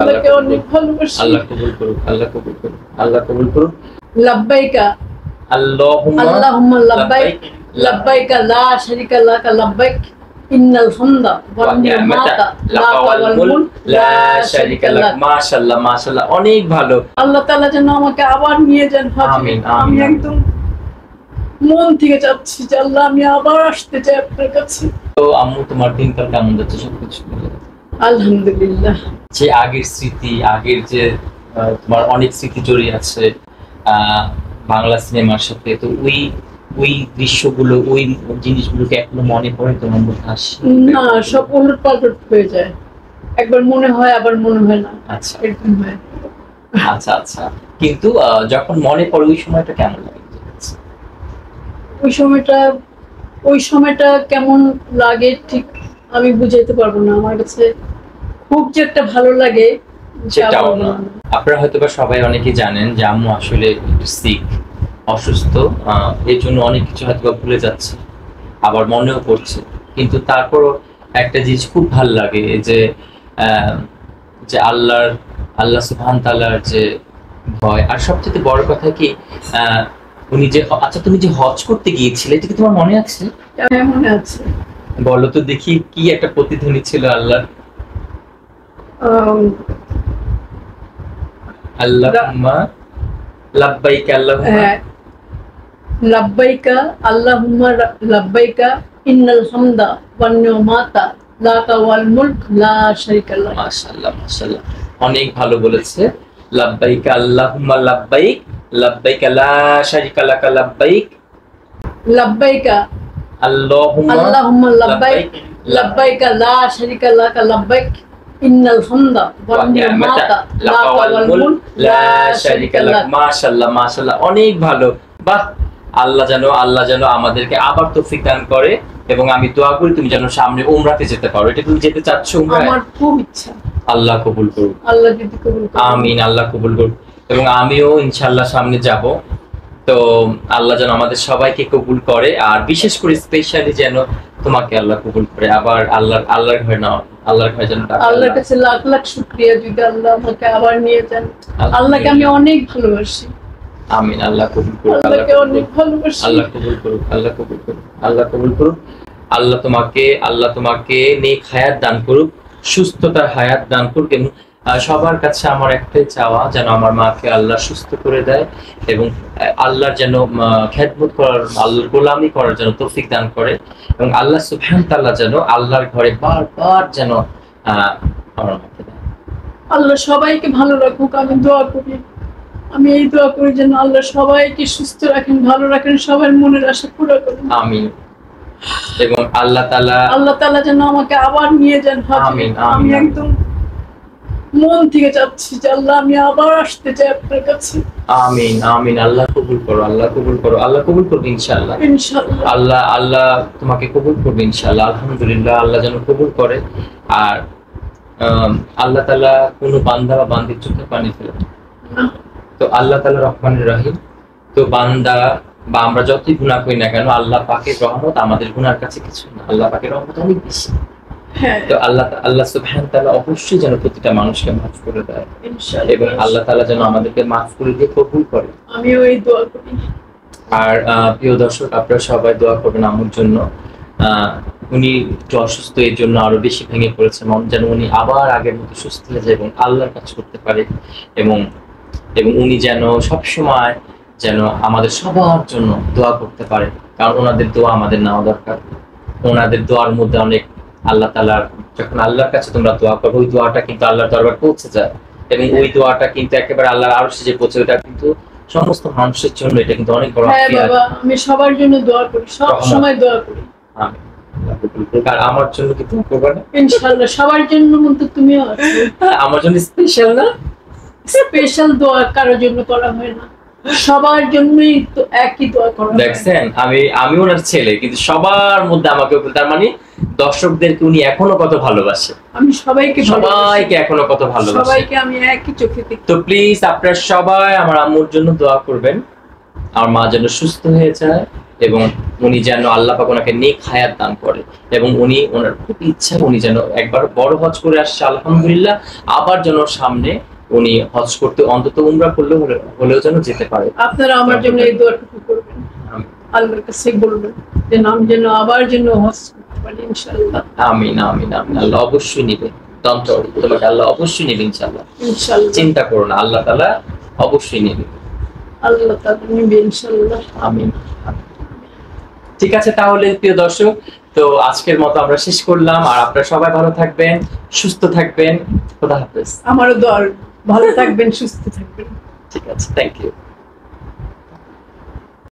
আল্লাহকে অনেক ভালোবাসি। আল্লাহ কবুল করুক, আল্লাহ কবুল করুক, আল্লাহ কবুল করুক। লাব্বাইকা আল্লাহুম্মা লাব্বাইক লাব্বাইকা লা শারীকা লাকা লাব্বাইক ইন্নাল হামদা ওয়ান নি'মাতা লাকা ওয়াল মুলক লা শারীকা লাক। মাশাআল্লাহ মাশাআল্লাহ, অনেক ভালো। আল্লাহ তাআলা যেন আমাকে আবার নিয়ে যান হজে। আমিন, আমি আমিন। একদম মন থেকে চাচ্ছি যে আল্লাহ আমি আবার আসতে চাই আপনার কাছে। তো আম্মু, তোমার দিনকাল কেমন যাচ্ছে সবকিছু মিলে? আলহামদুলিল্লাহ। যে আগের স্মৃতি, আগের যে তোমার অনেক স্মৃতি জড়িয়ে আছে বাংলা সিনেমার সাথে, তো ওই দৃশ্যগুলো, ওই জিনিসগুলোকে এখনো মনে পড়ে তোমার মধ্যে আসে? না, সব উলট পালট হয়ে যায়। একবার মনে হয় আবার মনে হয় না। আচ্ছা এরকম হয়। আচ্ছা আচ্ছা, কিন্তু যখন মনে পড়ে ওই সময়টা কেমন লাগে? ওই সময়টা কেমন লাগে ঠিক আমি বুঝাইতে পারবো না। আমার কাছে খুব যে একটা ভালো লাগে সেটাও না। আপনারা হয়তো বা সবাই অনেকেই জানেন যে আম্মু আসলে একটু সিক, অসুস্থ, এর জন্য অনেক কিছু হয়তো বা ভুলে যাচ্ছে, আবার মনেও পড়ছে। কিন্তু তারপরও একটা জিনিস খুব ভালো লাগে যে যে আল্লাহ সুবহান তাআলার যে ভয়। আর সবচেয়ে বড় কথা কি, উনি যে, আচ্ছা তুমি যে হজ করতে গিয়েছিলে, এটা কি তোমার মনে আছে? হ্যাঁ, মনে আছে। বলো তো দেখি, কি একটা প্রতিধ্বনি ছিল আল্লাহর? আল্লাহুম্মা লাব্বাইক আল্লাহুম্মা লাব্বাইকা আল্লাহুম্মা লাব্বাইকা ইন্নাল হামদা ওয়ান নি'মাতা লাকা ওয়াল মুলক লা শারীকা লাক। মাশাআল্লাহ মাশাআল্লাহ, অনেক ভালো বলেছে। লাব্বাইক আল্লাহুম্মা লাব্বাইক লাব্বাইক লা শারীকা লাক লাব্বাইক লাব্বাইকা আল্লাহুম্মা লাব্বাইক লাব্বাইকা লা শারীকা লাক লাব্বাইক ইন্নাল হামদা ওয়ান নি'মাতা লাকা ওয়াল মুলক লা শারীকা লাক। মাশাআল্লাহ মাশাআল্লাহ, অনেক ভালো। বাহ, আল্লাহ যেন আমাদেরকে আবার তৌফিক দান করে, এবং আমি দোয়া করি তুমি যেন সামনে উমরাতে যেতে পারো। এটা তুমি যেতে চাচ্ছ উমরায়? আমার খুব ইচ্ছা। আল্লাহ কবুল করুক। আল্লাহ যদি কবুল করে। আমিন, আল্লাহ কবুল করুক। এবং আমিও ইনশাআল্লাহ সামনে যাব। তো আল্লাহ যেন আমাদের সবাইকে কবুল করে, আর বিশেষ করে স্পেশালি যেন তোমাকে আল্লাহ কবুল করে। আবার আল্লাহর ঘরে নাও, আল্লাহর ঘরে যেন আল্লাহর কাছে লাখ লাখ শুকরিয়া যদি আল্লাহ আমাকে আবার নিয়ে যান। আল্লাহকে আমি অনেক ভালোবাসি। আমিন, আল্লাহ কবুল করুক। আল্লাহকে অনেক ভালোবাসি। আল্লাহ কবুল করুক, আল্লাহ কবুল করুক, আল্লাহ কবুল করুক। আল্লাহ তোমাকে নেক হায়াত দান করুক, সুস্থতার হায়াত দান করুক। এবং সবার কাছে আমার একটাই চাওয়া, যেন আমার মাকে আল্লাহ সুস্থ করে দেয়, এবং আল্লাহর যেন খেদমত করার, আল্লাহর গোলামি করার যেন তৌফিক দান করে, এবং আল্লাহ সুবহান তাআলা যেন আল্লাহর ঘরে বারবার যেন আমার মাকে দেয়। আল্লাহ সবাইকে ভালো রাখুক, আমি দোয়া করি। আমি এই দোয়া করি যেন আল্লাহ সবাইকে সুস্থ রাখেন, ভালো রাখেন, সবার মনের আশা পুরো করেন। আমিন। এবং আল্লাহ তাআলা যেন আমাকে আবার নিয়ে যান হজে। আমিন, আমি আমিন। একদম মন থেকে চাচ্ছি যে আল্লাহ আমি আবার আসতে চাই আপনার কাছে। আমিন আমিন, আল্লাহ কবুল করো, আল্লাহ কবুল করো, আল্লাহ কবুল করবে ইনশাআল্লাহ। ইনশাআল্লাহ আল্লাহ তোমাকে কবুল করবে ইনশাআল্লাহ। আলহামদুলিল্লাহ, আল্লাহ যেন কবুল করে। আর আল্লাহ তাআলা কোনো বান্দা বা বান্দির চোখে পানি ফেলে না। তো আল্লাহ তাআলা রহমানুর রহিম। তো বান্দা বা আমরা যতই গুনাহ করি না কেন, আল্লাহ পাকের রহমত আমাদের গুনার কাছে কিছু না। আল্লাহ পাকের রহমত অনেক বেশি। তো আল্লাহ সুবহানাহু তাআলা অবশ্যই যেন প্রতিটা মানুষকে মাফ করে দেয়, এবং আল্লাহ তাআলা যেন আমাদেরকে মাফ করে দিয়ে কবুল করে। আমিও এই দোয়া করি। আর প্রিয় দর্শক, আপনারা সবাই দোয়া করবেন আম্মুর জন্য। উনি একটু অসুস্থ, এর জন্য আরো বেশি ভেঙে পড়েছে মন, যেন উনি আবার আগের মতো সুস্থ হয়ে যায় এবং আল্লাহর কাজ করতে পারে, এবং উনি যেন সবসময় যেন আমাদের সবার জন্য দোয়া করতে পারে, কারণ ওনাদের দোয়া আমাদের নেওয়া দরকার। ওনাদের দোয়ার মধ্যে অনেক আল্লাহ তাআলার, যখন আল্লাহর কাছে তোমরা দোয়া করো, ওই দোয়াটা কিন্তু আল্লাহর দরবার পৌঁছে যায়, এবং ওই দোয়াটা কিন্তু একেবারে আল্লাহর আরশে যে পৌঁছে, ওটা কিন্তু সমস্ত মানুষের জন্য এটা কিন্তু অনেক বড়। হ্যাঁ বাবা, আমি সবার জন্য দোয়া করি, সব সময় দোয়া করি। আমিন। আর আমার জন্য কি তুমি করবে না? ইনশাআল্লাহ, সবার জন্য মত তুমিও আছো। আমার জন্য স্পেশাল না? স্পেশাল দোয়া কারোর জন্য করা হয় না, সবার জন্যই তো একই দোয়া করা হয়। দেখছেন, আমি ওনার ছেলে, কিন্তু সবার মধ্যে আমাকে, তার মানে দর্শকদেরকে উনি এখনো কত ভালোবাসে। আমি সবাইকে এখনো কত ভালোবাসে, সবাইকে আমি একই চোখে দেখি। তো প্লিজ আপনারা সবাই আমার আম্মুর জন্য দোয়া করবেন, আমার মা যেন সুস্থ হয়ে যায়, এবং উনি যেন আল্লাহ পাক ওনাকে নেক হায়াত দান করে, এবং উনি ওনার খুব ইচ্ছা উনি যেন একবার বড় হজ করে আসছে আলহামদুলিল্লাহ, আবার যেন সামনে উনি হজ করতে অন্তত উমরা করলেও হলেও যেন যেতে পারে। আপনারা আমার জন্য এই দোয়াটুকু করবেন, আল্লাহর কাছে বলবেন যে নাম যেন আবার যেন হজ করতে পারি ইনশাআল্লাহ। আমিন আমিন আমিন। আল্লাহ অবশ্যই নেবে, তোমাকে আল্লাহ অবশ্যই নেবে ইনশাআল্লাহ, ইনশাআল্লাহ। চিন্তা করো না, আল্লাহ তাআলা অবশ্যই নেবে, আল্লাহ তাআলা নেবে ইনশাআল্লাহ। আমিন। ঠিক আছে, তাহলে প্রিয় দর্শক, তো আজকের মতো আমরা শেষ করলাম। আর আপনারা সবাই ভালো থাকবেন, সুস্থ থাকবেন। খোদা হাফেজ। আমারও দোয়া, ভালো থাকবেন, সুস্থ থাকবেন। ঠিক আছে, থ্যাংক ইউ।